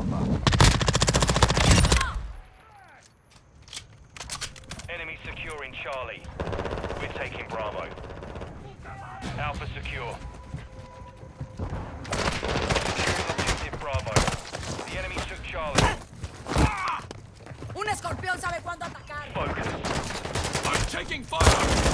Enemy securing Charlie. We're taking Bravo. Alpha secure. Objective Bravo. The enemy took Charlie. Un escorpión sabe cuándo atacar. Focus. I'm taking fire!